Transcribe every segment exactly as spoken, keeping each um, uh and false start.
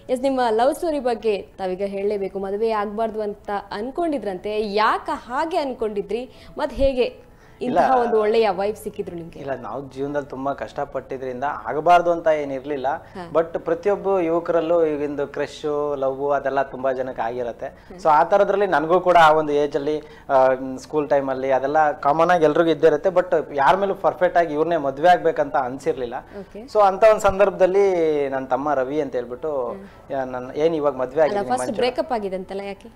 S ನಿಮ್ಮ love story ಬಗ್ಗೆ ತಾವೀಗ ಹೇಳಲೇಬೇಕು. ಮದುವೆ ಆಗಬಾರ್ದು ಅಂತ ಅನ್ಕೊಂಡಿದ್ರಂತೆ, ಯಾಕೆ ಹಾಗೆ ಅನ್ಕೊಂಡಿದ್ರಿ ಮತ್ತು ಹೇಗೆ ಇಂತಹ ಒಂದು ಒಳ್ಳೆಯ ವೈಫ್ ಸಿಕ್ಕಿದ್ರು ನಿಮ್ಗೆ? ಇಲ್ಲ, ನಾವು ಜೀವನದಲ್ಲಿ ತುಂಬಾ ಕಷ್ಟಪಟ್ಟಿದ್ರಿಂದ ಆಗಬಾರ್ದು ಅಂತ ಏನಿರ್ಲಿಲ್ಲ. ಬಟ್ ಪ್ರತಿಯೊಬ್ಬ ಯುವಕರಲ್ಲೂ ಈಗಿಂದು ಕ್ರಶ್ ಲವ್ ಅದೆಲ್ಲ ತುಂಬಾ ಜನಕ್ಕೆ ಆಗಿರತ್ತೆ. ಸೊ ಆ ತರದ್ರಲ್ಲಿ ನನಗೂ ಕೂಡ ಆ ಒಂದು ಏಜ್ ಅಲ್ಲಿ ಸ್ಕೂಲ್ ಟೈಮ್ ಅಲ್ಲಿ ಅದೆಲ್ಲ ಕಾಮನ್ ಆಗಿ ಎಲ್ರಿಗೂ ಇದ್ದೇ ಇರುತ್ತೆ. ಬಟ್ ಯಾರ ಮೇಲೂ ಪರ್ಫೆಕ್ಟ್ ಆಗಿ ಇವ್ರನ್ನೇ ಮದ್ವೆ ಆಗ್ಬೇಕಂತ ಅನ್ಸಿರ್ಲಿಲ್ಲ. ಸೊ ಅಂತ ಒಂದು ಸಂದರ್ಭದಲ್ಲಿ ನನ್ನ ತಮ್ಮ ರವಿ ಅಂತ ಹೇಳ್ಬಿಟ್ಟು ನನ್ನ ಏನ್ ಇವಾಗ ಮದ್ವೆ ಆಗಿದೆ, ಬ್ರೇಕಪ್ ಆಗಿದೆ ಅಂತಲ್ಲ, ಯಾಕೆ?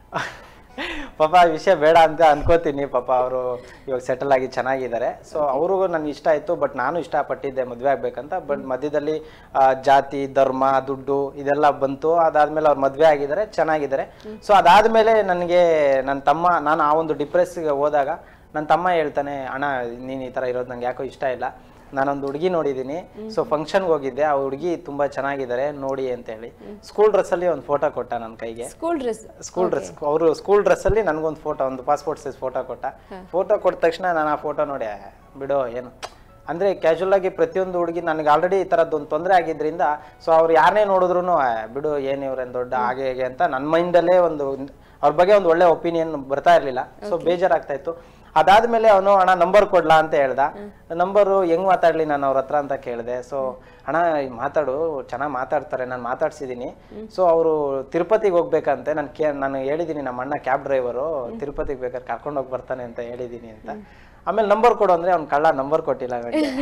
ಪಾಪ ಆ ವಿಷಯ ಬೇಡ ಅಂತ ಅನ್ಕೋತೀನಿ. ಪಾಪ ಅವರು ಇವಾಗ ಸೆಟಲ್ ಆಗಿ ಚೆನ್ನಾಗಿದ್ದಾರೆ. ಸೊ ಅವ್ರಿಗೂ ನನ್ಗೆ ಇಷ್ಟ ಆಯ್ತು, ಬಟ್ ನಾನು ಇಷ್ಟಪಟ್ಟಿದ್ದೆ ಮದ್ವೆ ಆಗ್ಬೇಕಂತ. ಬಟ್ ಮಧ್ಯದಲ್ಲಿ ಜಾತಿ ಧರ್ಮ ದುಡ್ಡು ಇದೆಲ್ಲ ಬಂತು. ಅದಾದ್ಮೇಲೆ ಅವ್ರು ಮದ್ವೆ ಆಗಿದ್ದಾರೆ, ಚೆನ್ನಾಗಿದ್ದಾರೆ. ಸೊ ಅದಾದ್ಮೇಲೆ ನನಗೆ ನನ್ನ ತಮ್ಮ, ನಾನು ಆ ಒಂದು ಡಿಪ್ರೆಸ್ಗೆ ಹೋದಾಗ ನನ್ನ ತಮ್ಮ ಹೇಳ್ತಾನೆ, ಅಣ್ಣ ನೀನು ಈ ತರ ಇರೋದು ನಂಗೆ ಯಾಕೋ ಇಷ್ಟ ಇಲ್ಲ, ನಾನೊಂದು ಹುಡುಗಿ ನೋಡಿದ್ದೀನಿ, ಸೊ ಫಂಕ್ಷನ್ಗೆ ಹೋಗಿದ್ದೆ, ಆ ಹುಡುಗಿ ತುಂಬಾ ಚೆನ್ನಾಗಿದ್ದಾರೆ ನೋಡಿ ಅಂತ ಹೇಳಿ ಸ್ಕೂಲ್ ಡ್ರೆಸ್ ಅಲ್ಲಿ ಒಂದು ಫೋಟೋ ಕೊಟ್ಟ ನನ್ನ ಕೈಗೆ. ಸ್ಕೂಲ್ ಡ್ರೆಸ್ ಸ್ಕೂಲ್ ಡ್ರೆಸ್ ಅವರು ಸ್ಕೂಲ್ ಡ್ರೆಸ್ ಅಲ್ಲಿ ನನ್ಗೊಂದು ಫೋಟೋ, ಒಂದು ಪಾಸ್ಪೋರ್ಟ್ ಸೈಜ್ ಫೋಟೋ ಕೊಟ್ಟ. ಫೋಟೋ ಕೊಟ್ಟ ತಕ್ಷಣ ನಾನು ಆ ಫೋಟೋ ನೋಡಿ ಬಿಡೋ ಏನು ಅಂದ್ರೆ ಕ್ಯಾಶುವಲ್ ಆಗಿ ಪ್ರತಿಯೊಂದು ಹುಡುಗಿ ನನಗೆ ಆಲ್ರೆಡಿ ಈ ತರದ್ದು ಒಂದು ತೊಂದರೆ ಆಗಿದ್ರಿಂದ, ಸೊ ಅವ್ರು ಯಾರನ್ನೇ ನೋಡಿದ್ರು ಬಿಡು ಏನ್ ಇವ್ರೇನ್ ದೊಡ್ಡ ಹಾಗೆ ಹೇಗೆ ಅಂತ ನನ್ನ ಮೈಂಡಲ್ಲೇ ಒಂದು ಅವ್ರ ಬಗ್ಗೆ ಒಂದು ಒಳ್ಳೆ ಒಪಿನಿಯನ್ ಬರ್ತಾ ಇರ್ಲಿಲ್ಲ. ಸೊ ಬೇಜಾರಾಗ್ತಾ ಇತ್ತು. ಅದಾದ್ಮೇಲೆ ಅವನು ಅಣ್ಣ ನಂಬರ್ ಕೊಡ್ಲಾ ಅಂತ ಹೇಳ್ದ. ನಂಬರು ಹೆಂಗ್ ಮಾತಾಡ್ಲಿ ನಾನು ಅವ್ರ ಹತ್ರ ಅಂತ ಕೇಳಿದೆ. ಸೊ ಅಣ್ಣ ಮಾತಾಡು, ಚೆನ್ನಾಗಿ ಮಾತಾಡ್ತಾರೆ, ನಾನು ಮಾತಾಡ್ಸಿದೀನಿ. ಸೊ ಅವರು ತಿರುಪತಿಗೆ ಹೋಗ್ಬೇಕಂತೆ, ನಾನು ಕೇ ನಾನು ಹೇಳಿದೀನಿ ನಮ್ಮ ಅಣ್ಣ ಕ್ಯಾಬ್ ಡ್ರೈವರು, ತಿರುಪತಿಗೆ ಬೇಕಾದ್ರೆ ಕರ್ಕೊಂಡು ಹೋಗಿ ಬರ್ತಾನೆ ಅಂತ ಹೇಳಿದೀನಿ ಅಂತ. ಆಮೇಲೆ ನಂಬರ್ ಕೊಡು ಅಂದ್ರೆ ಅವ್ನು ಕಳ್ಳ ನಂಬರ್ ಕೊಟ್ಟಿಲ್ಲ.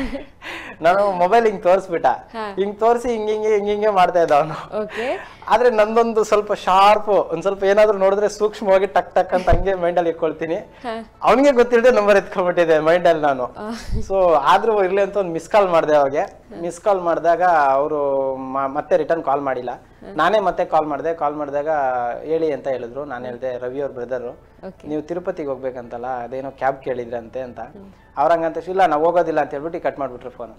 ನಾನು ಮೊಬೈಲ್ ಹಿಂಗ್ ತೋರಿಸ್ಬಿಟ್ಟ, ಹಿಂಗ್ ತೋರಿಸಿ ಹಿಂಗ್ ಹಿಂಗೆ ಹಿಂಗ್ ಹಿಂಗೆ ಮಾಡ್ತಾ ಇದ್ದ ಅವನು. ಆದ್ರೆ ನಂದೊಂದು ಸ್ವಲ್ಪ ಶಾರ್ಪ್, ಒಂದ್ ಸ್ವಲ್ಪ ಏನಾದ್ರು ನೋಡಿದ್ರೆ ಸೂಕ್ಷ್ಮವಾಗಿ ಟಕ್ ಟಕ್ ಅಂತ ಹಂಗೆ ಮೈಂಡ್ ಅಲ್ಲಿ ಇಟ್ಕೊಳ್ತೀನಿ. ಅವನಿಗೆ ಗೊತ್ತಿಲ್ಲದೆ ನಂಬರ್ ಎತ್ಕೊಂಡ್ಬಿಟ್ಟಿದೆ ಮೈಂಡ್ ಅಲ್ಲಿ ನಾನು. ಸೊ ಆದ್ರೂ ಇರ್ಲಿ ಅಂತ ಒಂದು ಮಿಸ್ ಕಾಲ್ ಮಾಡಿದೆ ಅವಾಗೆ. ಮಿಸ್ ಕಾಲ್ ಮಾಡಿದಾಗ ಅವರು ಮತ್ತೆ ರಿಟರ್ನ್ ಕಾಲ್ ಮಾಡಿಲ್ಲ, ನಾನೇ ಮತ್ತೆ ಕಾಲ್ ಮಾಡಿದೆ. ಕಾಲ್ ಮಾಡಿದಾಗ ಹೇಳಿ ಅಂತ ಹೇಳಿದ್ರು. ನಾನು ಹೇಳ್ದೆ ರವಿ ಅವ್ರ ಬ್ರದರು, ನೀವು ತಿರುಪತಿಗೆ ಹೋಗ್ಬೇಕಂತಲ್ಲ, ಅದೇನೋ ಕ್ಯಾಬ್ ಕೇಳಿದ್ರಂತೆ ಅಂತ. ಅವ್ರ ಹಂಗಂತ ಇಲ್ಲ ನಾವು ಹೋಗೋದಿಲ್ಲ ಅಂತ ಹೇಳ್ಬಿಟ್ಟು ಕಟ್ ಮಾಡ್ಬಿಟ್ರು ಫೋನ್.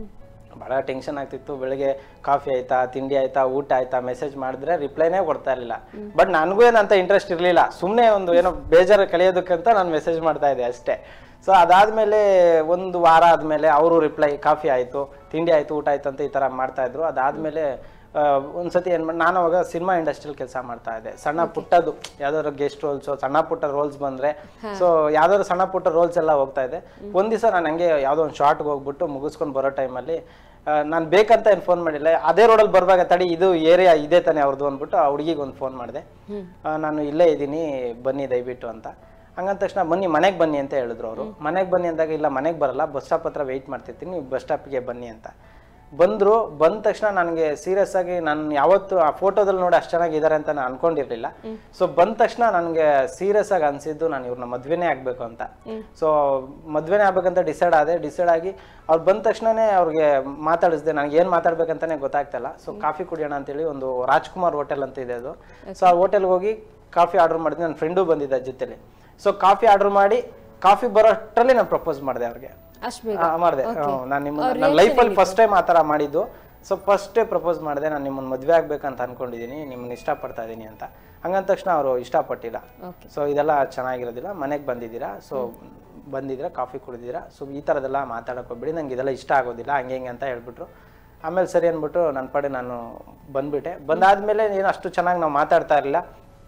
ಬಹಳ ಟೆನ್ಷನ್ ಆಗ್ತಿತ್ತು. ಬೆಳಿಗ್ಗೆ ಕಾಫಿ ಆಯ್ತಾ, ತಿಂಡಿ ಆಯ್ತಾ, ಊಟ ಆಯ್ತಾ ಮೆಸೇಜ್ ಮಾಡಿದ್ರೆ ರಿಪ್ಲೈನೇ ಕೊಡ್ತಾ ಇರಲಿಲ್ಲ. ಬಟ್ ನನಗೂ ಏನಂತ ಇಂಟ್ರೆಸ್ಟ್ ಇರಲಿಲ್ಲ, ಸುಮ್ಮನೆ ಒಂದು ಏನೋ ಬೇಜಾರು ಕಳೆಯೋದಕ್ಕಂತ ನಾನು ಮೆಸೇಜ್ ಮಾಡ್ತಾ ಇದ್ದೆ ಅಷ್ಟೇ. ಸೊ ಅದಾದ್ಮೇಲೆ ಒಂದು ವಾರ ಆದ್ಮೇಲೆ ಅವರು ರಿಪ್ಲೈ, ಕಾಫಿ ಆಯ್ತು, ತಿಂಡಿ ಆಯ್ತು, ಊಟ ಆಯ್ತು ಅಂತ ಈ ತರ ಮಾಡ್ತಾ ಇದ್ರು. ಅದಾದ್ಮೇಲೆ ಒಂದ್ಸತಿ ಏನ್ ಮಾಡಿ, ನಾನು ಅವಾಗ ಸಿನಿಮಾ ಇಂಡಸ್ಟ್ರಿಯಲ್ಲಿ ಕೆಲಸ ಮಾಡ್ತಾ ಇದ್ದೆ. ಸಣ್ಣ ಪುಟ್ಟದು ಯಾವ್ದಾದ್ರು ಗೆಸ್ಟ್ ರೋಲ್ಸ್, ಸಣ್ಣ ಪುಟ್ಟ ರೋಲ್ಸ್ ಬಂದ್ರೆ, ಸೊ ಯಾವ್ದಾದ್ರು ಸಣ್ಣ ಪುಟ್ಟ ರೋಲ್ಸ್ ಎಲ್ಲ ಹೋಗ್ತಾ ಇದ್ದೆ. ಒಂದ್ ದಿವಸ ನಾನು ಹಂಗೆ ಯಾವ್ದೋ ಒಂದು ಶಾರ್ಟ್ಗೆ ಹೋಗ್ಬಿಟ್ಟು ಮುಗಿಸ್ಕೊಂಡು ಬರೋ ಟೈಮಲ್ಲಿ ನಾನು ಬೇಕಂತ ಏನು ಫೋನ್ ಮಾಡಿಲ್ಲ, ಅದೇ ರೋಡಲ್ಲಿ ಬರ್ವಾಗ ತಡಿ ಇದು ಏರಿಯಾ ಇದೆ ತಾನೆ ಅವ್ರದ್ದು ಅಂದ್ಬಿಟ್ಟು ಆ ಹುಡುಗಿಗೆ ಒಂದು ಫೋನ್ ಮಾಡಿದೆ. ನಾನು ಇಲ್ಲೇ ಇದ್ದೀನಿ ಬನ್ನಿ ದಯವಿಟ್ಟು ಅಂತ. ಹಂಗಂದ ತಕ್ಷಣ ಬನ್ನಿ ಮನೆಗೆ ಬನ್ನಿ ಅಂತ ಹೇಳಿದ್ರು ಅವರು. ಮನೆಗೆ ಬನ್ನಿ ಅಂದಾಗ ಇಲ್ಲ ಮನೆಗೆ ಬರಲ್ಲ, ಬಸ್ ಸ್ಟಾಪ್ ಹತ್ರ ವೆಯ್ಟ್ ಮಾಡ್ತಿರ್ತೀನಿ, ನೀವು ಬಸ್ ಸ್ಟಾಪ್ಗೆ ಬನ್ನಿ ಅಂತ ಬಂದ್ರು. ಬಂದ ತಕ್ಷಣ ನನಗೆ ಸೀರಿಯಸ್ ಆಗಿ, ನಾನು ಯಾವತ್ತು ಆ ಫೋಟೋದಲ್ಲಿ ನೋಡಿ ಅಷ್ಟು ಚೆನ್ನಾಗಿದ್ದಾರೆ ಅಂತ ನಾನು ಅನ್ಕೊಂಡಿರ್ಲಿಲ್ಲ. ಸೊ ಬಂದ ತಕ್ಷಣ ನನಗೆ ಸೀರಿಯಸ್ ಆಗಿ ಅನ್ಸಿದ್ದು ನಾನು ಇವ್ರನ್ನ ಮದ್ವೆನೇ ಆಗ್ಬೇಕು ಅಂತ. ಸೊ ಮದ್ವೆನೇ ಆಗ್ಬೇಕಂತ ಡಿಸೈಡ್ ಆದೆ. ಡಿಸೈಡ್ ಆಗಿ ಅವ್ರು ಬಂದ ತಕ್ಷಣನೇ ಅವ್ರಿಗೆ ಮಾತಾಡಿಸ್ದೆ. ನನಗೆ ಏನ್ ಮಾತಾಡ್ಬೇಕಂತಾನೆ ಗೊತ್ತಾಗ್ತಿಲ್ಲ. ಸೊ ಕಾಫಿ ಕುಡಿಯೋಣ ಅಂತೇಳಿ ಒಂದು ರಾಜ್ಕುಮಾರ್ ಹೋಟೆಲ್ ಅಂತ ಇದೆ ಅದು. ಸೊ ಆ ಹೋಟೆಲ್ಗೆ ಹೋಗಿ ಕಾಫಿ ಆರ್ಡರ್ ಮಾಡಿದ್ದೆ. ನನ್ನ ಫ್ರೆಂಡು ಬಂದಿದ್ದ ಜೊತೆಲಿ. ಸೊ ಕಾಫಿ ಆರ್ಡರ್ ಮಾಡಿ ಕಾಫಿ ಬರೋಷ್ಟರಲ್ಲಿ ನಾನು ಪ್ರಪೋಸ್ ಮಾಡಿದೆ ಅವ್ರಿಗೆ. ಮಾಡಿದೆ. ನಾನು ನಿಮ್ಮ ನನ್ನ ಲೈಫಲ್ಲಿ ಫಸ್ಟ್ ಟೈಮ್ ಆ ಥರ ಮಾಡಿದ್ದು. ಸೊ ಫಸ್ಟ್ ಪ್ರಪೋಸ್ ಮಾಡಿದೆ, ನಾನು ನಿಮ್ಮನ್ನ ಮದುವೆ ಆಗ್ಬೇಕಂತ ಅನ್ಕೊಂಡಿದ್ದೀನಿ, ನಿಮ್ಮನ್ನ ಇಷ್ಟಪಡ್ತಾ ಇದ್ದೀನಿ ಅಂತ. ಹಂಗಂದ ತಕ್ಷಣ ಅವರು ಇಷ್ಟಪಟ್ಟಿಲ್ಲ. ಸೊ ಇದೆಲ್ಲ ಚೆನ್ನಾಗಿರೋದಿಲ್ಲ, ಮನೆಗೆ ಬಂದಿದ್ದೀರಾ, ಸೊ ಬಂದಿದ್ದೀರಾ, ಕಾಫಿ ಕುಡಿದಿದ್ದೀರಾ, ಸೊ ಈ ಥರದೆಲ್ಲ ಮಾತಾಡಕ್ಕೆ ಹೋಗ್ಬಿಡಿ, ನಂಗೆ ಇದೆಲ್ಲ ಇಷ್ಟ ಆಗೋದಿಲ್ಲ ಹಂಗೆ ಹಿಂಗೆ ಅಂತ ಹೇಳ್ಬಿಟ್ರು. ಆಮೇಲೆ ಸರಿ ಅಂದ್ಬಿಟ್ಟು ನನ್ನ ಪಡೆ ನಾನು ಬಂದ್ಬಿಟ್ಟೆ. ಬಂದಾದ್ಮೇಲೆ ಏನು ಅಷ್ಟು ಚೆನ್ನಾಗಿ ನಾವು ಮಾತಾಡ್ತಾ ಇರಲಿಲ್ಲ.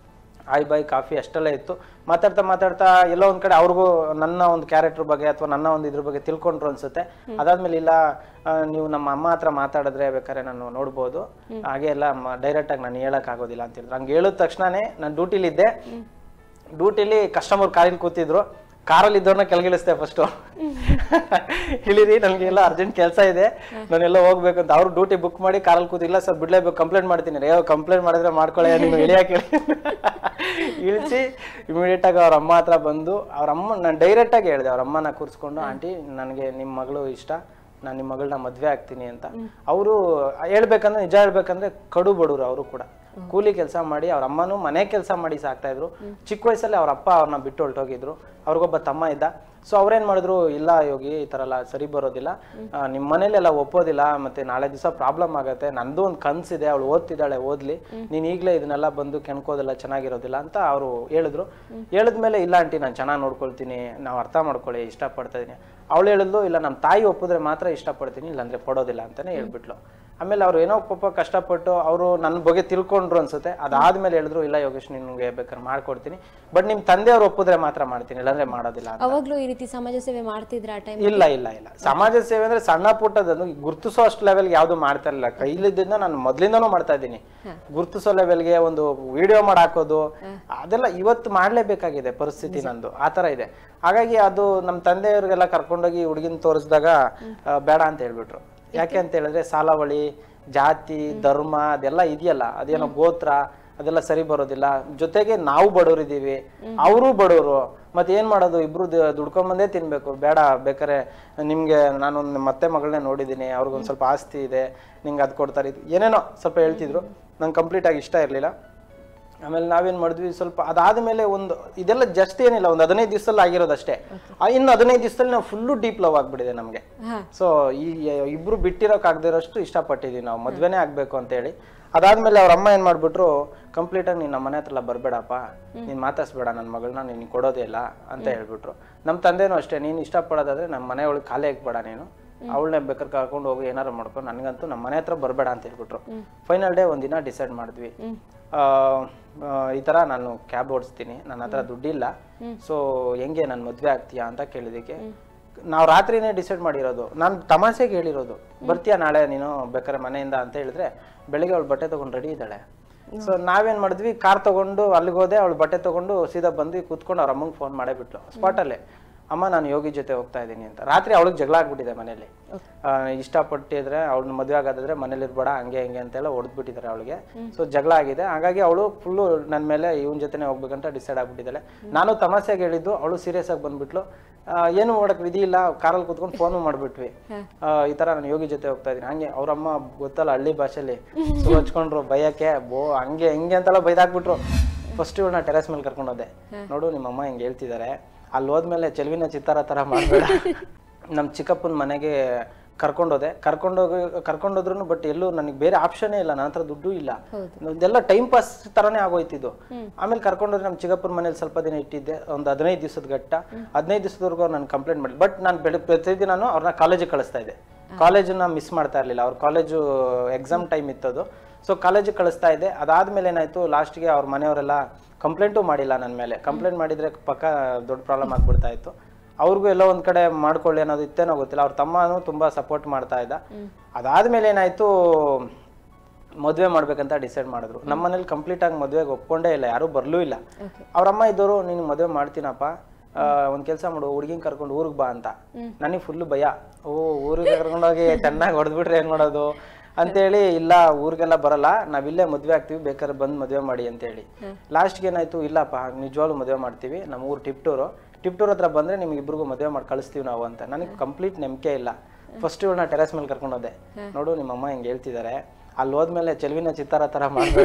ಆಯ್ ಬಾಯ್ ಕಾಫಿ ಅಷ್ಟೆಲ್ಲ ಇತ್ತು. ಮಾತಾಡ್ತಾ ಮಾತಾಡ್ತಾ ಎಲ್ಲೋ ಒಂದ್ ಕಡೆ ಅವ್ರಿಗೂ ನನ್ನ ಒಂದು ಕ್ಯಾರೆಕ್ಟರ್ ಬಗ್ಗೆ ಅಥವಾ ನನ್ನ ಒಂದು ಇದ್ರ ಬಗ್ಗೆ ತಿಳ್ಕೊಂಡ್ರು ಅನ್ಸುತ್ತೆ. ಅದಾದ್ಮೇಲೆ ಇಲ್ಲ ನೀವು ನಮ್ಮ ಅಮ್ಮ ಹತ್ರ ಮಾತಾಡಿದ್ರೆ ಬೇಕಾದ್ರೆ ನಾನು ನೋಡ್ಬೋದು, ಹಾಗೆ ಎಲ್ಲ ಡೈರೆಕ್ಟ್ ಆಗಿ ನಾನು ಹೇಳಕ್ ಆಗೋದಿಲ್ಲ ಅಂತ ಹೇಳಿದ್ರು. ಹಂಗೆ ಹೇಳಿದ ತಕ್ಷಣನೇ ನಾನು ಡ್ಯೂಟಿಲಿದ್ದೆ. ಡ್ಯೂಟಿಲಿ ಕಸ್ಟಮರ್ ಕಾರಲ್ಲಿ ಕೂತಿದ್ರು. ಕಾರಲ್ಲಿ ಇದ್ದವ್ರನ್ನ ಕೆಳಗಿಳಿಸ್ದೆ ಫಸ್ಟು, ಇಳಿರಿ ನನಗೆ ಎಲ್ಲ ಅರ್ಜೆಂಟ್ ಕೆಲಸ ಇದೆ, ನಾನೆಲ್ಲ ಹೋಗ್ಬೇಕಂತ. ಅವ್ರು ಡ್ಯೂಟಿ ಬುಕ್ ಮಾಡಿ ಕಾರಲ್ಲಿ ಕೂತಿಲ್ಲ ಸರ್ ಬಿಡ್ಲೇಬೇಕು, ಕಂಪ್ಲೇಂಟ್ ಮಾಡ್ತೀನಿ. ಯಾವ ಕಂಪ್ಲೇಂಟ್ ಮಾಡಿದ್ರೆ ಮಾಡ್ಕೊಳ್ಳೆ ನೀವು ಇಳಿಯಾಕೆ ಇಳಿಸಿ ಇಮಿಡಿಯೇಟ್ ಆಗಿ ಅವ್ರ ಅಮ್ಮ ಹತ್ರ ಬಂದು ಅವ್ರ ಅಮ್ಮ ನಾನು ಡೈರೆಕ್ಟ್ ಆಗಿ ಹೇಳಿದೆ. ಅವ್ರ ಅಮ್ಮನ ಕೂರಿಸ್ಕೊಂಡು ಆಂಟಿ ನನಗೆ ನಿಮ್ಮ ಮಗಳು ಇಷ್ಟ, ನಾನು ನಿಮ್ಮ ಮಗಳನ್ನ ಮದ್ವೆ ಆಗ್ತೀನಿ ಅಂತ. ಅವರು ಹೇಳ್ಬೇಕಂದ್ರೆ ನಿಜ ಹೇಳ್ಬೇಕಂದ್ರೆ ಕಡು ಬಡವರು. ಅವರು ಕೂಡ ಕೂಲಿ ಕೆಲಸ ಮಾಡಿ ಅವ್ರ ಅಮ್ಮನೂ ಮನೆ ಕೆಲಸ ಮಾಡಿ ಸಾಕ್ತಾ ಇದ್ರು. ಚಿಕ್ಕ ವಯಸ್ಸಲ್ಲಿ ಅವ್ರ ಅಪ್ಪ ಅವ್ರನ್ನ ಬಿಟ್ಟು ಹೊರಟೋಗಿದ್ರು. ಅವ್ರಿಗೊಬ್ಬ ತಮ್ಮ ಇದ್ದ. ಸೊ ಅವ್ರೇನ್ ಮಾಡಿದ್ರು, ಇಲ್ಲ ಯೋಗಿ ಈ ತರ ಎಲ್ಲ ಸರಿ ಬರೋದಿಲ್ಲ, ನಿಮ್ ಮನೇಲೆಲ್ಲ ಒಪ್ಪೋದಿಲ್ಲ, ಮತ್ತೆ ನಾಳೆ ದಿವಸ ಪ್ರಾಬ್ಲಮ್ ಆಗತ್ತೆ, ನಂದು ಒಂದು ಕನ್ಸಿದೆ, ಅವಳು ಓದ್ತಿದ್ದಾಳೆ, ಓದ್ಲಿ, ನೀನ್ ಈಗ್ಲೇ ಇದನ್ನೆಲ್ಲ ಬಂದು ಕೆಣ್ಕೋದಿಲ್ಲ, ಚೆನ್ನಾಗಿರೋದಿಲ್ಲ ಅಂತ ಅವ್ರು ಹೇಳಿದ್ರು. ಹೇಳಿದ್ಮೇಲೆ ಇಲ್ಲ ಆಂಟಿ ನಾನು ಚೆನ್ನಾಗಿ ನೋಡ್ಕೊಳ್ತೀನಿ, ನಾವು ಅರ್ಥ ಮಾಡ್ಕೊಳ್ಳಿ, ಇಷ್ಟಪಡ್ತಾ ಇದೀನಿ. ಅವಳು ಹೇಳಿದ್ಲು ಇಲ್ಲ ನಮ್ಮ ತಾಯಿ ಒಪ್ಪಿದ್ರೆ ಮಾತ್ರ ಇಷ್ಟಪಡ್ತೀನಿ, ಇಲ್ಲಾಂದ್ರೆ ಪಡೋದಿಲ್ಲ ಅಂತಾನೆ ಹೇಳ್ಬಿಟ್ಲು. ಆಮೇಲೆ ಅವ್ರು ಏನೋ ಪಾಪ ಕಷ್ಟಪಟ್ಟು ಅವರು ನನ್ನ ಬಗ್ಗೆ ತಿಳ್ಕೊಂಡ್ರು ಅನ್ಸುತ್ತೆ. ಅದಾದ್ಮೇಲೆ ಹೇಳಿದ್ರು ಇಲ್ಲ ಯೋಗೇಶ್ ನಿನ್ಗೆ ಬೇಕಾದ್ರೆ ಮಾಡ್ಕೊಡ್ತೀನಿ, ಬಟ್ ನಿಮ್ ತಂದೆಯವ್ರು ಒಪ್ಪಿದ್ರೆ ಮಾತ್ರ ಮಾಡ್ತೀನಿ, ಇಲ್ಲಾಂದ್ರೆ ಮಾಡೋದಿಲ್ಲ ಅಂತ. ಅವಾಗ್ಲೂ ಈ ರೀತಿ ಸಮಾಜ ಸೇವೆ ಮಾಡ್ತಿದ್ರ ಆ ಟೈಮ್? ಇಲ್ಲ ಇಲ್ಲ ಇಲ್ಲ ಸಮಾಜ ಸೇವೆ ಅಂದ್ರೆ ಸಣ್ಣ ಪುಟ್ಟದನ್ನು ಗುರ್ತಿಸೋ ಅಷ್ಟು ಲೆವೆಲ್ಗೆ ಯಾವ್ದು ಮಾಡ್ತಾ ಇರಲಿಲ್ಲ. ಕೈಲಿದ್ದ ನಾನು ಮೊದ್ಲಿಂದಾನು ಮಾಡ್ತಾ ಇದ್ದೀನಿ. ಗುರ್ತಿಸೋ ಲೆವೆಲ್ಗೆ ಒಂದು ವಿಡಿಯೋ ಮಾಡಾಕೋದು ಅದೆಲ್ಲ ಇವತ್ತು ಮಾಡ್ಲೇಬೇಕಾಗಿದೆ ಪರಿಸ್ಥಿತಿ ನಂದು, ಆತರ ಇದೆ. ಹಾಗಾಗಿ ಅದು ನಮ್ಮ ತಂದೆಯವ್ರಿಗೆಲ್ಲ ಕರ್ಕೊಂಡೋಗಿ ಹುಡುಗಿನ ತೋರಿಸಿದಾಗ ಬೇಡ ಅಂತ ಹೇಳ್ಬಿಟ್ರು. ಯಾಕೆ ಅಂತ ಹೇಳಿದ್ರೆ ಸಾಲಾವಳಿ, ಜಾತಿ, ಧರ್ಮ ಅದೆಲ್ಲ ಇದೆಯಲ್ಲ, ಅದೇನೋ ಗೋತ್ರ ಅದೆಲ್ಲ ಸರಿ ಬರೋದಿಲ್ಲ. ಜೊತೆಗೆ ನಾವು ಬಡವರಿದ್ದೀವಿ, ಅವರು ಬಡವರು, ಮತ್ತೆ ಏನ್ ಮಾಡೋದು, ಇಬ್ರು ದುಡ್ಕೊಂಬಂದೇ ತಿನ್ಬೇಕು. ಬೇಡ ಬೇಕಾರೆ ನಿಮ್ಗೆ ನಾನೊಂದು ಮತ್ತೆ ಮಗಳನ್ನೇ ನೋಡಿದೀನಿ, ಅವ್ರಿಗೊಂದ್ ಸ್ವಲ್ಪ ಆಸ್ತಿ ಇದೆ, ನಿಂಗೆ ಅದ್ ಕೊಡ್ತಾರೆ, ಏನೇನೋ ಸ್ವಲ್ಪ ಹೇಳ್ತಿದ್ರು. ನಂಗೆ ಕಂಪ್ಲೀಟ್ ಆಗಿ ಇಷ್ಟ ಇರ್ಲಿಲ್ಲ. ಆಮೇಲೆ ನಾವೇನ್ ಮಾಡಿದ್ವಿ, ಸ್ವಲ್ಪ ಅದಾದ್ಮೇಲೆ ಒಂದು ಇದೆಲ್ಲ ಜಸ್ಟ್ ಏನಿಲ್ಲ, ಒಂದು ಹದಿನೈದು ದಿವಸದಲ್ಲಿ ಆಗಿರೋದಷ್ಟೇ. ಇನ್ನು ಹದಿನೈದು ದಿವಸದಲ್ಲಿ ನಾವು ಫುಲ್ಲು ಡೀಪ್ ಲವ್ ಆಗ್ಬಿಟ್ಟಿದೆ ನಮ್ಗೆ. ಸೊ ಈ ಇಬ್ರು ಬಿಟ್ಟಿರೋಕ್ ಆಗದಿರೋಷ್ಟು ಇಷ್ಟಪಟ್ಟಿದೀವಿ ನಾವು, ಮದ್ವೆನೇ ಆಗ್ಬೇಕು ಅಂತ ಹೇಳಿ. ಅದಾದ್ಮೇಲೆ ಅವ್ರ ಅಮ್ಮ ಏನ್ ಮಾಡ್ಬಿಟ್ರು, ಕಂಪ್ಲೀಟ್ ಆಗಿ ನೀನ್ ನಮ್ಮ ಮನೆ ಹತ್ರ ಬರ್ಬೇಡಪ್ಪ, ನೀನ್ ಮಾತಾಡ್ಸ್ಬೇಡ ನನ್ನ ಮಗಳನ್ನ, ನೀನ್ ಕೊಡೋದೇ ಇಲ್ಲ ಅಂತ ಹೇಳ್ಬಿಟ್ರು. ನಮ್ ತಂದೆನೂ ಅಷ್ಟೇ, ನೀನ್ ಇಷ್ಟಪಡೋದಾದ್ರೆ ನಮ್ಮ ಮನೆ ಒಳಗೆ ಖಾಲಿ ಹಾಕ್ಬೇಡ, ನೀನು ಅವಳನ್ನೇ ಬೇಕಾದ್ರೆ ಕರ್ಕೊಂಡು ಹೋಗಿ ಏನಾರು ಮಾಡ್ಕೊಂಡು, ನನ್ಗಂತೂ ನಮ್ಮ ಮನೆ ಹತ್ರ ಬರ್ಬೇಡ ಅಂತ ಹೇಳ್ಬಿಟ್ರು. ಫೈನಲ್ ಡೇ ಒಂದಿನ ಡಿಸೈಡ್ ಮಾಡಿದ್ವಿ, ಈ ತರ ನಾನು ಕ್ಯಾಬ್ ಓಡಿಸ್ತೀನಿ, ನನ್ನ ಹತ್ರ ದುಡ್ಡಿಲ್ಲ, ಸೊ ಹೆಂಗೆ ನನ್ ಮದ್ವೆ ಆಗ್ತೀಯಾ ಅಂತ ಕೇಳಿದಕ್ಕೆ ನಾವು ರಾತ್ರಿನೇ ಡಿಸೈಡ್ ಮಾಡಿರೋದು. ನಾನು ತಮಾಷೆಗೆ ಹೇಳಿರೋದು, ಬರ್ತೀಯಾ ನಾಳೆ ನೀನು ಬೇಕಾದ್ರೆ ಮನೆಯಿಂದ ಅಂತ ಹೇಳಿದ್ರೆ, ಬೆಳಿಗ್ಗೆ ಅವಳು ಬಟ್ಟೆ ತಗೊಂಡು ರೆಡಿ ಇದ್ದಾಳೆ. ಸೊ ನಾವೇನ್ ಮಾಡಿದ್ವಿ, ಕಾರ್ ತಗೊಂಡು ಅಲ್ಲಿಗೆ ಹೋದೆ, ಅವಳು ಬಟ್ಟೆ ತಗೊಂಡು ಸೀದಾ ಬಂದು ಕೂತ್ಕೊಂಡು ಅವ್ರ ಅಮ್ಮಂಗೆ ಫೋನ್ ಮಾಡೇ ಬಿಟ್ಲು ಸ್ಪಾಟಲ್ಲೇ, ಅಮ್ಮ ನಾನು ಯೋಗಿ ಜೊತೆ ಹೋಗ್ತಾ ಇದ್ದೀನಿ ಅಂತ. ರಾತ್ರಿ ಅವಳಿಗೆ ಜಗಳ ಆಗ್ಬಿಟ್ಟಿದೆ ಮನೇಲಿ, ಇಷ್ಟಪಟ್ಟಿದ್ರೆ ಅವ್ಳನ್ನ ಮದುವೆ ಆಗೋದಾದ್ರೆ ಮನೇಲಿ ಇರ್ಬೇಡ ಹಂಗೆ ಹಿಂಗೆ ಅಂತೆಲ್ಲ ಹೊಡೆದ್ಬಿಟ್ಟಿದ್ದಾರೆ ಅವಳಿಗೆ. ಸೊ ಜಗಳ ಆಗಿದೆ, ಹಾಗಾಗಿ ಅವಳು ಫುಲ್ಲು ನನ್ನ ಮೇಲೆ ಇವನ್ ಜೊತೆನೆ ಹೋಗ್ಬೇಕಂತ ಡಿಸೈಡ್ ಆಗ್ಬಿಟ್ಟಿದ್ದಾಳೆ. ನಾನು ತಮಾಷೆಗೆ ಹೇಳಿದ್ದು, ಅವಳು ಸೀರಿಯಸ್ ಆಗಿ ಬಂದ್ಬಿಟ್ಲು. ಏನು ಮಾಡಕ್ ವಿಧಿ ಇಲ್ಲ, ಕಾರಲ್ಲಿ ಕೂತ್ಕೊಂಡು ಫೋನ್ ಮಾಡ್ಬಿಟ್ವಿ, ಈ ತರ ನಾನು ಯೋಗಿ ಜೊತೆ ಹೋಗ್ತಾ ಇದೀನಿ. ಹಂಗೆ ಅವ್ರಮ್ಮ ಗೊತ್ತಲ್ಲ ಹಳ್ಳಿ ಭಾಷೆಲಿ ಸೊ ಹಚ್ಕೊಂಡ್ರು ಭಯಕ್ಕೆ, ಬೋ ಹಂಗೆ ಹಿಂಗೆ ಅಂತೆಲ್ಲ ಬೈದಾಕ್ಬಿಟ್ರು. ಫಸ್ಟ್ ಇವಳನ್ನ ಟೆರೆಸ್ ಮೇಲೆ ಕರ್ಕೊಂಡು ಹೋದೆ, ನೋಡು ನಿಮ್ಮಮ್ಮ ಹಿಂಗೆ ಹೇಳ್ತಿದ್ದಾರೆ, ಅಲ್ಲಿ ಹೋದ್ಮೇಲೆ ಚೆಲುವಿನ ಚಿತ್ತಾರ ತರ ಮಾಡ್ಬೇಡ. ನಮ್ ಚಿಕ್ಕಪ್ಪನ ಮನೆಗೆ ಕರ್ಕೊಂಡೋದೆ, ಕರ್ಕೊಂಡೋಗಿ ಕರ್ಕೊಂಡೋದ್ರು ಬಟ್ ಎಲ್ಲೂ ನನಗೆ ಬೇರೆ ಆಪ್ಷನೇ ಇಲ್ಲ, ನನ್ನ ಹತ್ರ ದುಡ್ಡು ಇಲ್ಲ, ಇದೆಲ್ಲ ಟೈಮ್ ಪಾಸ್ ತರಾನೇ ಆಗೋಯ್ತಿದ್ದು. ಆಮೇಲೆ ಕರ್ಕೊಂಡೋದ್ರೆ ನಮ್ ಚಿಕ್ಕಪ್ಪನ ಮನೇಲಿ ಸ್ವಲ್ಪ ದಿನ ಇಟ್ಟಿದ್ದೆ, ಒಂದು ಹದಿನೈದು ದಿವಸದ ಗಟ್ಟ, ಹದಿನೈದು ದಿವಸದವರೆಗೂ ನಾನು ಕಂಪ್ಲೇಂಟ್ ಮಾಡಿ, ಬಟ್ ನಾನು ಬೆಳಗ್ಗೆ ಪ್ರತಿದಿನ ಅವ್ರನ್ನ ಕಾಲೇಜಿಗೆ ಕಳಿಸ್ತಾ ಇದ್ದೆ. ಕಾಲೇಜನ್ನ ಮಿಸ್ ಮಾಡ್ತಾ ಇರ್ಲಿಲ್ಲ, ಅವ್ರ ಕಾಲೇಜು ಎಕ್ಸಾಮ್ ಟೈಮ್ ಇತ್ತದು. ಸೊ ಕಾಲೇಜಿಗೆ ಕಳಿಸ್ತಾ ಇದ್ದೆ. ಅದಾದ್ಮೇಲೆ ಏನಾಯ್ತು, ಲಾಸ್ಟ್ಗೆ ಅವ್ರ ಮನೆಯವರೆಲ್ಲ ಕಂಪ್ಲೇಂಟು ಮಾಡಿಲ್ಲ ನನ್ನ ಮೇಲೆ. ಕಂಪ್ಲೇಂಟ್ ಮಾಡಿದ್ರೆ ಪಕ್ಕ ದೊಡ್ಡ ಪ್ರಾಬ್ಲಮ್ ಆಗ್ಬಿಡ್ತಾ ಇತ್ತು. ಅವ್ರಿಗೂ ಎಲ್ಲ ಒಂದ್ ಕಡೆ ಮಾಡ್ಕೊಳ್ಳಿ ಅನ್ನೋದು ಇತ್ತೇನೋ ಗೊತ್ತಿಲ್ಲ. ಅವ್ರ ತಮ್ಮನೂ ತುಂಬಾ ಸಪೋರ್ಟ್ ಮಾಡ್ತಾ ಇದ್ದ. ಅದಾದ್ಮೇಲೆ ಏನಾಯ್ತು, ಮದ್ವೆ ಮಾಡ್ಬೇಕಂತ ಡಿಸೈಡ್ ಮಾಡಿದ್ರು. ನಮ್ಮ ಮನೇಲಿ ಕಂಪ್ಲೀಟ್ ಆಗಿ ಮದ್ವೆಗೆ ಒಪ್ಕೊಂಡೇ ಇಲ್ಲ, ಯಾರು ಬರ್ಲೂ ಇಲ್ಲ. ಅವ್ರಮ್ಮ ಇದ್ದವರು, ನೀನು ಮದ್ವೆ ಮಾಡ್ತೀನಪ್ಪ, ಒಂದ್ ಕೆಲ್ಸ ಮಾಡು, ಹುಡುಗಿನ ಕರ್ಕೊಂಡು ಊರಿಗೆ ಬಾ ಅಂತ. ನನಗೆ ಫುಲ್ ಭಯ, ಓ ಊರಿಗೆ ಕರ್ಕೊಂಡೋಗಿ ಚೆನ್ನಾಗಿ ಹೊಡೆದ್ಬಿಟ್ರೆ ಏನ್ ಮಾಡೋದು ಅಂತೇಳಿ, ಇಲ್ಲ ಊರಿಗೆಲ್ಲ ಬರಲ್ಲ, ನಾವಿಲ್ಲೇ ಮದ್ವೆ ಆಗ್ತೀವಿ, ಬೇಕಾದ್ರೆ ಬಂದ್ ಮದ್ವೆ ಮಾಡಿ ಅಂತ ಹೇಳಿ. ಲಾಸ್ಟ್ಗೆ ಏನಾಯ್ತು, ಇಲ್ಲಪ್ಪ ನಿಜವಾಗ್ಲೂ ಮದ್ವೆ ಮಾಡ್ತೀವಿ, ನಮ್ಮ ಊರು ಟಿಪ್ಟೂರು, ಟಿಪ್ಟೂರ್ ಹತ್ರ ಬಂದ್ರೆ ನಿಮ್ಗೆ ಇಬ್ರಿಗೂ ಮದ್ವೆ ಮಾಡಿ ಕಳಿಸ್ತೀವಿ ನಾವು ಅಂತ. ನನಗೆ ಕಂಪ್ಲೀಟ್ ನಂಬಿಕೆ ಇಲ್ಲ. ಫಸ್ಟ್ ಇವಳನ್ನ ಟೆರೆಸ್ ಮೇಲೆ ಕರ್ಕೊಂಡು ಹೋದೆ, ನೋಡು ನಿಮ್ಮಮ್ಮ ಹಿಂಗೆ ಹೇಳ್ತಿದ್ದಾರೆ, ಅಲ್ಲಿ ಹೋದ್ಮೇಲೆ ಚೆಲುವಿನ ಚಿತ್ತಾರ ತರ ಮಾಡ್ಬೇಡ,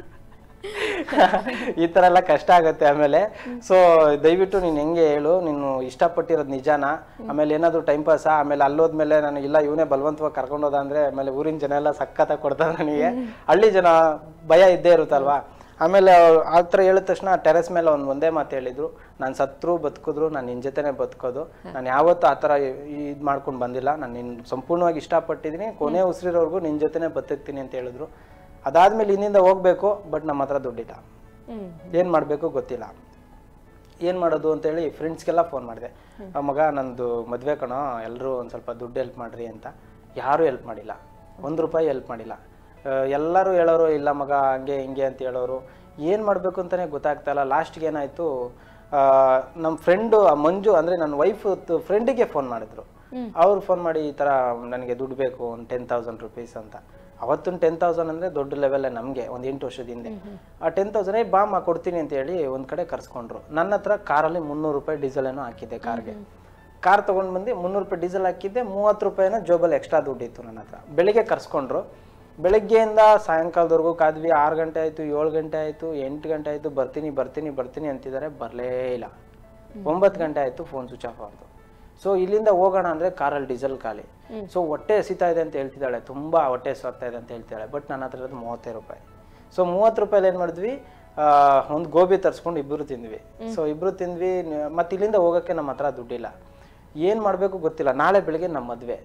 ಈ ತರ ಎಲ್ಲ ಕಷ್ಟ ಆಗತ್ತೆ ಆಮೇಲೆ. ಸೊ ದಯವಿಟ್ಟು ನೀನ್ ಹೆಂಗೆ ಹೇಳು, ನೀನು ಇಷ್ಟಪಟ್ಟಿರೋದು ನಿಜಾನ, ಆಮೇಲೆ ಏನಾದ್ರು ಟೈಮ್ ಪಾಸ, ಆಮೇಲೆ ಅಲ್ಲೋದ್ಮೇಲೆ ನಾನು ಇಲ್ಲ ಇವನೇ ಬಲವಂತವಾಗಿ ಕರ್ಕೊಂಡೋದ ಅಂದ್ರೆ ಆಮೇಲೆ ಊರಿನ ಜನ ಎಲ್ಲ ಸಖತ್ತಾಗಿ ಕೊಡ್ತಾರೆ ನನಗೆ, ಹಳ್ಳಿ ಜನ ಭಯ ಇದ್ದೇ ಇರುತ್ತಲ್ವಾ. ಆಮೇಲೆ ಆ ಥರ ಹೇಳಿದ ತಕ್ಷಣ ಟೆರೆಸ್ ಮೇಲೆ ಒಂದು ಒಂದೇ ಮಾತು ಹೇಳಿದ್ರು, ನಾನು ಸತ್ರು ಬದುಕಿದ್ರು ನಾನು ನಿನ್ನ ಜೊತೆನೆ ಬದುಕೋದು, ನಾನು ಯಾವತ್ತೂ ಆ ಥರ ಇದು ಮಾಡ್ಕೊಂಡು ಬಂದಿಲ್ಲ, ನಾನು ನಿನ್ನ ಸಂಪೂರ್ಣವಾಗಿ ಇಷ್ಟಪಟ್ಟಿದ್ದೀನಿ, ಕೊನೆ ಉಸಿರಿರೋರ್ಗು ನಿನ್ನ ಜೊತೆನೆ ಬದುಕ್ತೀನಿ ಅಂತ ಹೇಳಿದ್ರು. ಅದಾದ್ಮೇಲೆ ಇನ್ನಿಂದ ಹೋಗ್ಬೇಕು, ಬಟ್ ನಮ್ಮ ಹತ್ರ ದುಡ್ಡಿಲ್ಲ, ಏನು ಮಾಡಬೇಕು ಗೊತ್ತಿಲ್ಲ, ಏನು ಮಾಡೋದು ಅಂತೇಳಿ ಫ್ರೆಂಡ್ಸ್ಗೆಲ್ಲ ಫೋನ್ ಮಾಡಿದೆ, ಮಗ ನಂದು ಮದುವೆ ಕಣೋ, ಎಲ್ಲರೂ ಒಂದು ಸ್ವಲ್ಪ ದುಡ್ಡು ಹೆಲ್ಪ್ ಮಾಡ್ರಿ ಅಂತ. ಯಾರೂ ಹೆಲ್ಪ್ ಮಾಡಿಲ್ಲ, ಒಂದು ರೂಪಾಯಿ ಹೆಲ್ಪ್ ಮಾಡಿಲ್ಲ. ಎಲ್ಲರೂ ಹೇಳೋರು ಇಲ್ಲ ಮಗ ಹಂಗೆ ಹಿಂಗೆ ಅಂತ ಹೇಳೋರು, ಏನು ಮಾಡಬೇಕು ಅಂತಲೇ ಗೊತ್ತಾಗ್ತಾ ಇಲ್ಲ. ಲಾಸ್ಟ್ಗೆ ಏನಾಯಿತು, ನಮ್ಮ ಫ್ರೆಂಡು ಮಂಜು ಅಂದರೆ ನನ್ನ ವೈಫ್ ಫ್ರೆಂಡಿಗೆ ಫೋನ್ ಮಾಡಿದ್ರು. ಅವ್ರು ಫೋನ್ ಮಾಡಿ ಈ ಥರ ನನಗೆ ದುಡ್ಡು ಬೇಕು, ಒಂದು ಟೆನ್ ತೌಸಂಡ್ ರುಪೀಸ್ ಅಂತ. ಅವತ್ತೊಂದು ಟೆನ್ ತೌಸಂಡ್ ಅಂದರೆ ದೊಡ್ಡ ಲೆವೆಲ್ಲೇ ನಮಗೆ, ಒಂದು ಎಂಟು ವರ್ಷದ ಹಿಂದೆ. ಆ ಟೆನ್ ತೌಸಂಡ್ ಏ ಬಾಮ ಕೊಡ್ತೀನಿ ಅಂತ ಹೇಳಿ ಒಂದು ಕಡೆ ಕರ್ಸ್ಕೊಂಡ್ರು. ನನ್ನ ಹತ್ರ ಕಾರಲ್ಲಿ ಮುನ್ನೂರು ರೂಪಾಯಿ ಡೀಸೆಲ್ ಏನೋ ಹಾಕಿದ್ದೆ ಕಾರ್ಗೆ. ಕಾರ್ ತೊಗೊಂಡು ಬಂದು ಮುನ್ನೂರು ರೂಪಾಯಿ ಡೀಸೆಲ್ ಹಾಕಿದ್ದೆ, ಮೂವತ್ತು ರೂಪಾಯಿನ ಜೋಬಲ್ಲಿ ಎಕ್ಸ್ಟ್ರಾ ದುಡ್ಡಿತ್ತು ನನ್ನ ಹತ್ರ. ಬೆಳಿಗ್ಗೆ ಕರ್ಸ್ಕೊಂಡ್ರು, ಬೆಳಗ್ಗೆಯಿಂದ ಸಾಯಂಕಾಲದವರೆಗೂ ಕಾದ್ವಿ. ಆರು ಗಂಟೆ ಆಯಿತು, ಏಳು ಗಂಟೆ ಆಯಿತು, ಎಂಟು ಗಂಟೆ ಆಯಿತು, ಬರ್ತೀನಿ ಬರ್ತೀನಿ ಬರ್ತೀನಿ ಅಂತಿದ್ದಾರೆ, ಬರಲೇ ಇಲ್ಲ. ಒಂಬತ್ತು ಗಂಟೆ ಆಯಿತು, ಫೋನ್ ಸ್ವಿಚ್ ಆಫ್ ಆಯಿತು. ಸೊ ಇಲ್ಲಿಂದ ಹೋಗೋಣ ಅಂದರೆ ಕಾರಲ್ಲಿ ಡೀಸೆಲ್ ಖಾಲಿ. ಸೊ ಹೊಟ್ಟೆ ಎಸಿತಾ ಇದೆ ಅಂತ ಹೇಳ್ತಿದ್ದಾಳೆ, ತುಂಬ ಹೊಟ್ಟೆ ಎಸಾಗ್ತಾ ಇದೆ ಅಂತ ಹೇಳ್ತಿದ್ದಾಳೆ. ಬಟ್ ನನ್ನ ಹತ್ರ ಇರೋದು ಮೂವತ್ತೈದು ರೂಪಾಯಿ. ಸೊ ಮೂವತ್ತು ರೂಪಾಯಲ್ಲಿ ಏನು ಮಾಡಿದ್ವಿ, ಒಂದು ಗೋಬಿ ತರಿಸ್ಕೊಂಡು ಇಬ್ಬರು ತಿಂದ್ವಿ. ಸೊ ಇಬ್ಬರು ತಿಂದ್ವಿ. ಮತ್ತು ಇಲ್ಲಿಂದ ಹೋಗೋಕ್ಕೆ ನಮ್ಮ ಹತ್ರ ದುಡ್ಡಿಲ್ಲ, ಏನು ಮಾಡಬೇಕು ಗೊತ್ತಿಲ್ಲ. ನಾಳೆ ಬೆಳಿಗ್ಗೆ ನಮ್ಮ ಮದುವೆ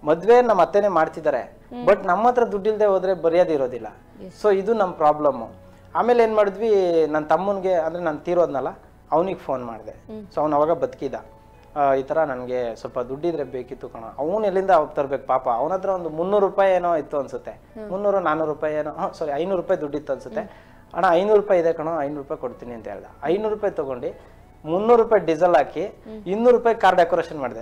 ಮದ್ವೆ ನಮ್ಮ ಅತ್ತೆನೆ ಮಾಡ್ತಿದ್ದಾರೆ, ಬಟ್ ನಮ್ಮ ಹತ್ರ ದುಡ್ಡಿಲ್ದೆ ಹೋದ್ರೆ ಬರೆಯೋದಿರೋದಿಲ್ಲ. ಸೊ ಇದು ನಮ್ಮ ಪ್ರಾಬ್ಲಮ್ಮು. ಆಮೇಲೆ ಏನ್ ಮಾಡಿದ್ವಿ, ನನ್ನ ತಮ್ಮನಿಗೆ ಅಂದ್ರೆ ನಾನು ತೀರೋದ್ನಲ್ಲ, ಅವನಿಗೆ ಫೋನ್ ಮಾಡಿದೆ. ಸೊ ಅವ್ನು ಅವಾಗ ಬದುಕಿದ. ಈ ತರ ನನಗೆ ಸ್ವಲ್ಪ ದುಡ್ಡಿದ್ರೆ ಬೇಕಿತ್ತು ಕಣ. ಅವನು ಎಲ್ಲಿಂದ ತರ್ಬೇಕು ಪಾಪ, ಅವನ ಹತ್ರ ಒಂದು ಮುನ್ನೂರು ರೂಪಾಯಿ ಏನೋ ಇತ್ತು ಅನ್ಸುತ್ತೆ, ಮುನ್ನೂರು ನಾನೂರು ರೂಪಾಯಿ ಏನೋ, ಸಾರಿ ಐನೂರು ರೂಪಾಯಿ ದುಡ್ಡಿತ್ತು ಅನ್ಸುತ್ತೆ. ಅಣ್ಣ ಐನೂರು ರೂಪಾಯಿ ಇದೆ ಕಣೋ, ಐನೂರು ರೂಪಾಯಿ ಕೊಡ್ತೀನಿ ಅಂತ ಹೇಳ್ದ. ಐನೂರು ರೂಪಾಯಿ ತಗೊಂಡು ಮುನ್ನೂರು ರೂಪಾಯಿ ಡೀಸೆಲ್ ಹಾಕಿ ಇನ್ನೂರು ರೂಪಾಯಿ ಕಾರ್ ಡೆಕೋರೇಷನ್ ಮಾಡಿದೆ,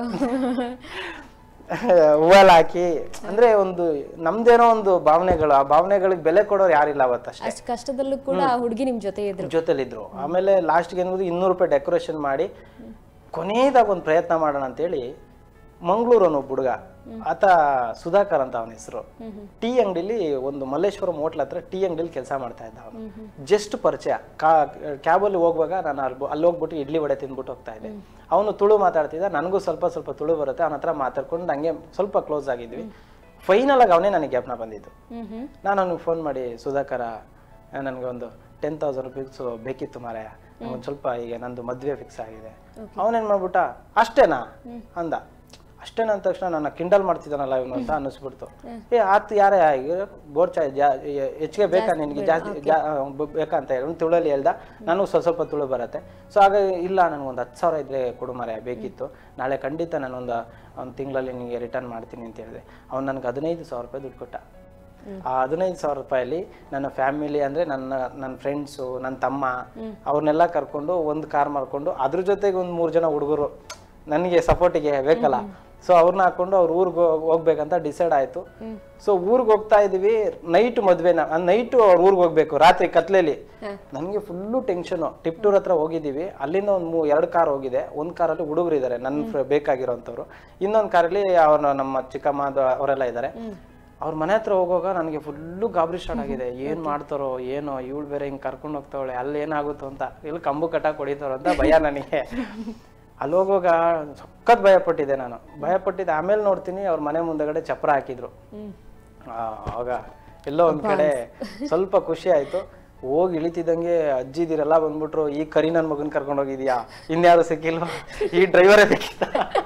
ಹೂವೆಲ್ಲ ಹಾಕಿ. ಅಂದ್ರೆ ಒಂದು ನಮ್ದೇನೋ ಒಂದು ಭಾವನೆಗಳು, ಆ ಭಾವನೆಗಳಿಗೆ ಬೆಲೆ ಕೊಡೋರು ಯಾರಿಲ್ಲ ಅವತ್ತಷ್ಟೇ. ಅಷ್ಟು ಕಷ್ಟದಲ್ಲೂ ಕೂಡ ಹುಡುಗಿ ನಿಮ್ ಜೊತೆ ಇದ್ರು, ಜೊತೆಲಿದ್ರು. ಆಮೇಲೆ ಲಾಸ್ಟ್ಗೆ ಏನ್ಬೋದು ಇನ್ನೂರು ರೂಪಾಯಿ ಡೆಕೋರೇಷನ್ ಮಾಡಿ ಕೊನೆಯದಾಗ ಒಂದು ಪ್ರಯತ್ನ ಮಾಡೋಣ ಅಂತೇಳಿ ಮಂಗಳೂರು ಅನ್ನೋ ಹುಡುಗ, ಆತ ಸುಧಾಕರ್ ಅಂತ ಅವನ ಹೆಸರು, ಟೀ ಅಂಗಡಿಲಿ ಒಂದು ಮಲ್ಲೇಶ್ವರಂ ಹೋಟ್ಲ್ ಹತ್ರ ಟೀ ಅಂಗಡಿಲಿ ಕೆಲಸ ಮಾಡ್ತಾ ಇದ್ದ ಅವನು. ಜಸ್ಟ್ ಪರಿಚಯ, ಕ್ಯಾಬಲ್ಲಿ ಹೋಗುವಾಗ ನಾನು ಅಲ್ಲಿ ಅಲ್ಲಿ ಹೋಗ್ಬಿಟ್ಟು ಇಡ್ಲಿ ವಡೆ ತಿಂದ್ಬಿಟ್ಟು ಹೋಗ್ತಾ ಇದ್ದೆ. ಅವನು ತುಳು ಮಾತಾಡ್ತಿದ್ದ, ನನಗೂ ಸ್ವಲ್ಪ ಸ್ವಲ್ಪ ತುಳು ಬರುತ್ತೆ. ಅವನ ಹತ್ರ ಮಾತಾಡ್ಕೊಂಡು ಹಂಗೆ ಸ್ವಲ್ಪ ಕ್ಲೋಸ್ ಆಗಿದ್ವಿ. ಫೈನಲ್ ಆಗಿ ಅವನೇ ನನಗೆ ಜ್ಞಾಪನ ಬಂದಿದ್ದು. ನಾನು ಅವನಿಗೆ ಫೋನ್ ಮಾಡಿ, ಸುಧಾಕರ ನನಗೆ ಒಂದು ಟೆನ್ ತೌಸಂಡ್ ರುಪೀಸ್ ಬೇಕಿತ್ತು ಮಾರಾಯ, ಒಂದು ಸ್ವಲ್ಪ ಈಗ ನಂದು ಮದ್ವೆ ಫಿಕ್ಸ್ ಆಗಿದೆ. ಅವನೇನ್ ಮಾಡ್ಬಿಟ್ಟ, ಅಷ್ಟೇನಾ ಅಂದ. ಅಷ್ಟೇನ ಅಂದ ತಕ್ಷಣ ನನ್ನ ಕಿಂಡಲ್ ಮಾಡ್ತಿದ್ದಾನಲ್ಲ ಇವನು ಅಂತ ಅನ್ನಿಸ್ಬಿಡ್ತು. ಏ ಆತು ಯಾರೇ ಬೋರ್ ಚಾಯ್ ಹೆಚ್ಚಿಗೆ ಬೇಕಾ ನಿನ್ಗೆ, ಜಾಸ್ತಿ ಬೇಕಾ ಅಂತ ಹೇಳಿ ತುಳಲ್ಲಿ ಹೇಳ್ದ. ನನಗೂ ಸ್ವಲ್ಪ ಸ್ವಲ್ಪ ತುಳು ಬರುತ್ತೆ. ಸೊ ಆಗ ಇಲ್ಲ, ನನಗೊಂದು ಹತ್ತು ಸಾವಿರ ಇದ್ರೆ ಕೊಡು ಮಾರಾಯ ಬೇಕಿತ್ತು, ನಾಳೆ ಖಂಡಿತ ನಾನೊಂದು ಒಂದು ತಿಂಗಳಲ್ಲಿ ನಿನಗೆ ರಿಟರ್ನ್ ಮಾಡ್ತೀನಿ ಅಂತ ಹೇಳಿದೆ. ಅವ್ನು ನನಗೆ ಹದಿನೈದು ಸಾವಿರ ರೂಪಾಯಿ ದುಡ್ಡು ಕೊಟ್ಟ. ಆ ಹದಿನೈದು ಸಾವಿರ ರೂಪಾಯಲ್ಲಿ ನನ್ನ ಫ್ಯಾಮಿಲಿ ಅಂದ್ರೆ ನನ್ನ ನನ್ನ ಫ್ರೆಂಡ್ಸು, ನನ್ನ ತಮ್ಮ, ಅವ್ರನ್ನೆಲ್ಲ ಕರ್ಕೊಂಡು ಒಂದು ಕಾರ್ ಮಾಡ್ಕೊಂಡು, ಅದ್ರ ಜೊತೆಗೆ ಒಂದು ಮೂರು ಜನ ಹುಡುಗರು ನನಗೆ ಸಪೋರ್ಟಿಗೆ ಬೇಕಲ್ಲ, ಸೊ ಅವ್ರನ್ನ ಹಾಕೊಂಡು ಅವ್ರ ಊರ್ಗೆ ಹೋಗ್ಬೇಕಂತ ಡಿಸೈಡ್ ಆಯ್ತು. ಸೊ ಊರ್ಗ್ ಹೋಗ್ತಾ ಇದೀವಿ, ನೈಟ್ ಮದ್ವೆನ, ನೈಟ್ ಅವ್ರ ಊರ್ಗ್ ಹೋಗ್ಬೇಕು, ರಾತ್ರಿ ಕತ್ಲೇಲಿ. ನನ್ಗೆ ಫುಲ್ಲು ಟೆನ್ಷನು. ಟಿಪ್ಟೂರ್ ಹತ್ರ ಹೋಗಿದ್ದೀವಿ, ಅಲ್ಲಿಂದ ಒಂದು ಮೂ ಎರಡು ಕಾರ್ ಹೋಗಿದೆ. ಒಂದ್ ಕಾರಲ್ಲಿ ಹುಡುಗರು ಇದಾರೆ ನನ್ ಬೇಕಾಗಿರೋಂಥವ್ರು, ಇನ್ನೊಂದ್ ಕಾರಲ್ಲಿ ಅವ್ರ ನಮ್ಮ ಚಿಕ್ಕಮ್ಮ ಅವರೆಲ್ಲ ಇದಾರೆ. ಅವ್ರ ಮನೆ ಹತ್ರ ಹೋಗುವಾಗ ನನಗೆ ಫುಲ್ಲು ಗಾಬರಿ ಸ್ಟಾರ್ಟ್ ಆಗಿದೆ. ಏನ್ ಮಾಡ್ತಾರೋ ಏನೋ, ಇವಳು ಬೇರೆ ಹಿಂಗ್ ಕರ್ಕೊಂಡು ಹೋಗ್ತಾವಳೆ, ಅಲ್ಲಿ ಏನಾಗುತ್ತೋ ಅಂತ, ಇಲ್ಲಿ ಕಂಬು ಕಟ್ಟಾಕ್ ಹೊಡಿತಾರೋ ಅಂತ ಭಯ ನನಗೆ. ಅಲ್ಲಿ ಹೋಗುವಾಗ ಸಖತ್ ಭಯ ಪಟ್ಟಿದ್ದೆ ನಾನು, ಭಯ ಪಟ್ಟಿದ್ದೆ. ಆಮೇಲೆ ನೋಡ್ತೀನಿ ಅವ್ರ ಮನೆ ಮುಂದಗಡೆ ಚಪ್ರ ಹಾಕಿದ್ರು. ಆವಾಗ ಎಲ್ಲೋ ಒಂದ್ ಕಡೆ ಸ್ವಲ್ಪ ಖುಷಿ ಆಯ್ತು. ಹೋಗಿ ಇಳಿತಿದ್ದಂಗೆ ಅಜ್ಜಿದಿರೆಲ್ಲ ಬಂದ್ಬಿಟ್ರು, ಈ ಕರಿ ನನ್ ಮಗನ್ ಕರ್ಕೊಂಡು ಹೋಗಿದ್ಯಾ, ಇನ್ಯಾರು ಸಿಕ್ಕಿಲ್ವಾ, ಈ ಡ್ರೈವರೇ ಬೇಕಿತ್ತ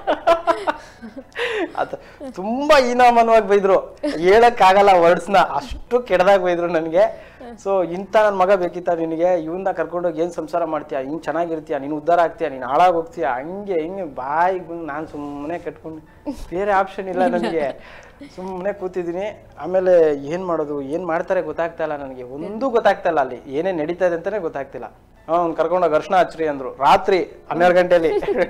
ಆತ ತುಂಬಾ ಹೀನಾಮನವಾಗಿ ಬೈದ್ರು, ಹೇಳಕ್ ಆಗಲ್ಲ ವರ್ಡ್ಸ್ನ, ಅಷ್ಟು ಕೆಡದಾಗ ಬೈದ್ರು ನನ್ಗೆ. ಸೊ ಇಂಥ ನನ್ ಮಗ ಬೇಕಿತ್ತ ನಿನಗೆ, ಇವನ್ನ ಕರ್ಕೊಂಡೋಗಿ ಏನ್ ಸಂಸಾರ ಮಾಡ್ತೀಯಾ, ಹಿಂಗ್ ಚೆನ್ನಾಗಿರ್ತೀಯ, ನೀನ್ ಉದ್ಧಾರ ಆಗ್ತೀಯಾ, ನೀನ್ ಹಾಳಾಗ್ ಹೋಗ್ತೀಯ, ಹಂಗೆ ಹಿಂಗೆ ಬಾಯಿಗೆ ಬಂದು ನಾನ್ ಸುಮ್ಮನೆ ಕಟ್ಕೊಂಡು, ಬೇರೆ ಆಪ್ಷನ್ ಇಲ್ಲ ನನಗೆ, ಸುಮ್ಮನೆ ಕೂತಿದ್ದೀನಿ. ಆಮೇಲೆ ಏನ್ ಮಾಡೋದು, ಏನ್ ಮಾಡ್ತಾರೆ ಗೊತ್ತಾಗ್ತಾ ಇಲ್ಲ ನನಗೆ, ಒಂದೂ ಗೊತ್ತಾಗ್ತಾ ಇಲ್ಲ. ಅಲ್ಲಿ ಏನೇನ್ ನಡೀತಾ ಇದೆ ಅಂತಾನೆ ಗೊತ್ತಾಗ್ತಿಲ್ಲ. ಅವ್ನು ಕರ್ಕೊಂಡೋಗಿ ಅರ್ಶನ ಹಚ್ರಿ ಅಂದ್ರು ರಾತ್ರಿ ಹನ್ನೆರಡು ಗಂಟೆಲಿ.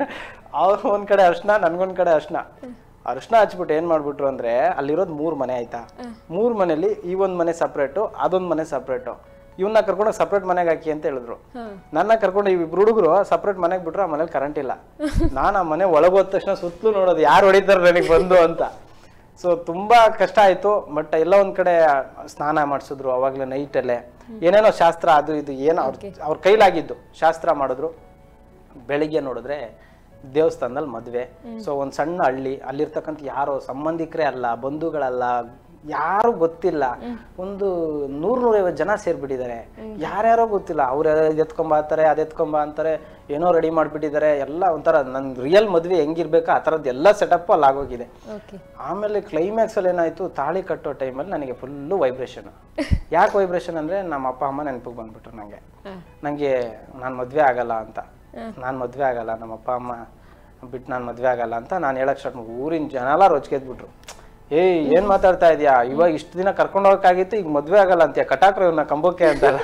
ಅವ್ರು ಒಂದ್ ಕಡೆ ಅರ್ಶನ, ನನ್ಗೊಂದ್ ಕಡೆ ಅರ್ಶನ. ಅರ್ಶನ ಹಚ್ಬಿಟ್ಟು ಏನ್ ಮಾಡ್ಬಿಟ್ರು ಅಂದ್ರೆ, ಅಲ್ಲಿರೋದ್ ಮೂರ್ ಮನೆ ಆಯ್ತಾ, ಮೂರ್ ಮನೇಲಿ ಈ ಒಂದ್ ಮನೆ ಸಪ್ರೇಟು, ಅದೊಂದ್ ಮನೆ ಸಪ್ರೇಟು. ಇವನ್ನ ಕರ್ಕೊಂಡೋಗಿ ಸಪ್ರೇಟ್ ಮನೆಗೆ ಹಾಕಿ ಅಂತ ಹೇಳಿದ್ರು. ನನ್ನ ಕರ್ಕೊಂಡು ಇಬ್ರು ಹುಡುಗರು ಸಪ್ರೇಟ್ ಮನೆಗೆ ಬಿಟ್ರು. ಆ ಮನೇಲಿ ಕರೆಂಟ್ ಇಲ್ಲ. ನಾನ್ ಆ ಮನೆ ಒಳಗೋದ ತಕ್ಷಣ ಸುತ್ತಲೂ ನೋಡೋದು ಯಾರು ಹೊಡಿತಾರ ನನಗೆ ಬಂದು ಅಂತ. ಸೊ ತುಂಬಾ ಕಷ್ಟ ಆಯ್ತು. ಬಟ್ ಎಲ್ಲ ಒಂದ್ ಕಡೆ ಸ್ನಾನ ಮಾಡಿಸಿದ್ರು ಅವಾಗ್ಲೇ ನೈಟಲ್ಲೇ, ಏನೇನೋ ಶಾಸ್ತ್ರ ಅದು ಇದು ಏನೋ ಅವ್ರ ಅವ್ರ ಕೈಲಾಗಿದ್ದು ಶಾಸ್ತ್ರ ಮಾಡಿದ್ರು. ಬೆಳಿಗ್ಗೆ ನೋಡಿದ್ರೆ ದೇವಸ್ಥಾನದಲ್ಲಿ ಮದ್ವೆ. ಸೊ ಒಂದ್ ಸಣ್ಣ ಹಳ್ಳಿ, ಅಲ್ಲಿರ್ತಕ್ಕಂಥ ಯಾರೋ ಸಂಬಂಧಿಕರೇ ಅಲ್ಲ, ಬಂಧುಗಳಲ್ಲ, ಯಾರು ಗೊತ್ತಿಲ್ಲ, ಒಂದು ನೂರ್ ನೂರೈವತ್ತು ಜನ ಸೇರ್ಬಿಟ್ಟಿದ್ದಾರೆ. ಯಾರ್ಯಾರೋ ಗೊತ್ತಿಲ್ಲ, ಅವ್ರು ಎತ್ಕೊಂಬ ಅಂತಾರೆ, ಅದ್ ಎತ್ಕೊಂಬ ಅಂತಾರೆ, ಏನೋ ರೆಡಿ ಮಾಡ್ಬಿಟ್ಟಿದ್ದಾರೆ. ಎಲ್ಲ ಒಂಥರ ನನ್ ರಿಯಲ್ ಮದ್ವೆ ಹೆಂಗಿರ್ಬೇಕು ಆ ತರದ್ ಎಲ್ಲ ಸೆಟಪ್ ಅಲ್ಲಿ ಆಗೋಗಿದೆ. ಆಮೇಲೆ ಕ್ಲೈಮ್ಯಾಕ್ಸ್ ಅಲ್ಲಿ ಏನಾಯ್ತು, ತಾಳಿ ಕಟ್ಟೋ ಟೈಮಲ್ಲಿ ನನಗೆ ಫುಲ್ಲು ವೈಬ್ರೇಷನ್. ಯಾಕೆ ವೈಬ್ರೇಷನ್ ಅಂದ್ರೆ, ನಮ್ಮ ಅಪ್ಪ ಅಮ್ಮ ನೆನಪಿಗೆ ಬಂದ್ಬಿಟ್ರು ನಂಗೆ. ನಂಗೆ ನಾನ್ ಮದ್ವೆ ಆಗಲ್ಲ ಅಂತ, ನಾನ್ ಮದ್ವೆ ಆಗಲ್ಲ, ನಮ್ಮ ಅಪ್ಪ ಅಮ್ಮ ಬಿಟ್ಟು ನಾನ್ ಮದ್ವೆ ಆಗಲ್ಲ ಅಂತ ನಾನು ಹೇಳಕ್ ಸ್ಟಾರ್ಟ್ ಮಾಡಿ, ಊರಿನ ಜನ ಎಲ್ಲ ರೊಚ್ಕೆದ್ಬಿಟ್ರು. ಏಯ್ ಏನ್ ಮಾತಾಡ್ತಾ ಇದೀಯಾ, ಇವಾಗ ಇಷ್ಟು ದಿನ ಕರ್ಕೊಂಡು ಹೋಗಕ್ಕಾಗಿತ್ತು, ಈಗ ಮದ್ವೆ ಆಗಲ್ಲ ಅಂತೀಯ, ಕಟಾಕ್ರು ಇವನ್ನ ಕಂಬಕ್ಕೆ ಅಂತಲ್ಲ.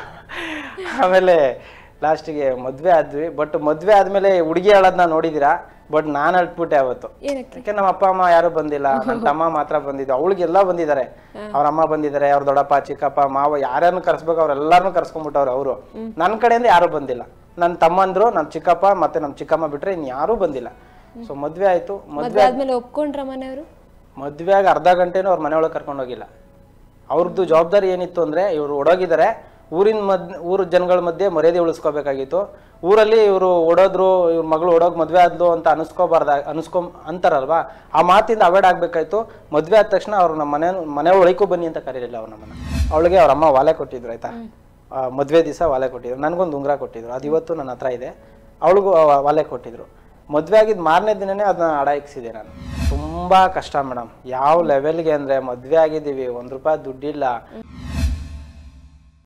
ಆಮೇಲೆ ಲಾಸ್ಟಿಗೆ ಮದ್ವೆ ಆದ್ವಿ. ಬಟ್ ಮದ್ವೆ ಆದ್ಮೇಲೆ ಹುಡುಗಿ ಹೇಳೋದನ್ನ ನೋಡಿದೀರಾ, ಬಟ್ ನಾನ್ ಅಳ್ಬಿಟ್ಟೆ ಅವತ್ತು. ಯಾಕೆ ನಮ್ಮ ಅಪ್ಪ ಅಮ್ಮ ಯಾರು ಬಂದಿಲ್ಲ, ನನ್ನ ತಮ್ಮ ಮಾತ್ರ ಬಂದಿದ್ದು. ಅವಳಿಗೆಲ್ಲ ಬಂದಿದ್ದಾರೆ, ಅವ್ರ ಅಮ್ಮ ಬಂದಿದ್ದಾರೆ, ಅವ್ರ ದೊಡ್ಡಪ್ಪ ಚಿಕ್ಕಪ್ಪ ಮಾವ ಯಾರ್ಯಾರನ್ನು ಕರ್ಸ್ಬೇಕು ಅವ್ರೆಲ್ಲಾರನು ಕರ್ಸ್ಕೊಂಡ್ಬಿಟ್ಟವ್ರು ಅವರು. ನನ್ನ ಕಡೆಯಿಂದ ಯಾರು ಬಂದಿಲ್ಲ, ನನ್ನ ತಮ್ಮಂದ್ರು, ನಮ್ಮ ಚಿಕ್ಕಪ್ಪ ಮತ್ತೆ ನಮ್ಮ ಚಿಕ್ಕಮ್ಮ ಬಿಟ್ರೆ ಇನ್ ಯಾರು ಬಂದಿಲ್ಲ. ಸೊ ಮದ್ವೆ ಆಯ್ತು. ಮದ್ವೆ ಆದ್ಮೇಲೆ ಒಪ್ಕೊಂಡ್ರ ಮನೆಯವರು. ಮದ್ವೆ ಆಗ ಅರ್ಧ ಗಂಟೆನೂ ಅವ್ರ ಮನೆಯೊಳಗೆ ಕರ್ಕೊಂಡು ಹೋಗಿಲ್ಲ. ಅವ್ರದ್ದು ಜವಾಬ್ದಾರಿ ಏನಿತ್ತು ಅಂದ್ರೆ, ಇವ್ರು ಓಡೋಗಿದ್ದಾರೆ, ಊರಿನ ಮದ್ ಊರ ಜನಗಳ ಮಧ್ಯೆ ಮರ್ಯಾದೆ ಉಳಿಸ್ಕೋಬೇಕಾಗಿತ್ತು. ಊರಲ್ಲಿ ಇವರು ಓಡೋದ್ರು, ಇವ್ರ ಮಗಳು ಓಡೋಗ್ ಮದ್ವೆ ಆದ್ಲು ಅಂತ ಅನಿಸ್ಕೋಬಾರ್ದ ಅನಿಸ್ಕೊ ಅಂತಾರಲ್ವಾ, ಆ ಮಾತಿಂದ ಅವಾಯ್ಡ್ ಆಗ್ಬೇಕಾಯ್ತು. ಮದ್ವೆ ಆದ ತಕ್ಷಣ ಅವ್ರು ನಮ್ಮ ಮನೆ ಮನೆ ಒಳಗೂ ಬನ್ನಿ ಅಂತ ಕರೀಲಿಲ್ಲ ಅವ್ರ ನಮ್ಮನ್ನ. ಅವಳಿಗೆ ಅವ್ರ ಅಮ್ಮ ವಾಲೆ ಕೊಟ್ಟಿದ್ರು ಆಯ್ತಾ, ಮದ್ವೆ ದಿವಸ ವಾಲೆ ಕೊಟ್ಟಿದ್ರು. ನನ್ಗೊಂದು ಉಂಗುರ ಕೊಟ್ಟಿದ್ರು, ಅದು ಇವತ್ತು ನನ್ನ ಹತ್ರ ಇದೆ. ಅವಳಿಗೂ ವಾಲೆ ಕೊಟ್ಟಿದ್ರು. ಮದುವೆ ಆಗಿದ್ದು ಮಾರನೇ ದಿನನೇ ಅದನ್ನ ಅಡ ಇಕ್ಸಿದೆ ನಾನು. ತುಂಬಾ ಕಷ್ಟ ಮೇಡಮ್. ಯಾವ ಲೆವೆಲ್ಗೆ ಅಂದ್ರೆ ಮದುವೆ ಆಗಿದ್ದೀವಿ, ಒಂದ್ ರೂಪಾಯಿ ದುಡ್ಡಿಲ್ಲ.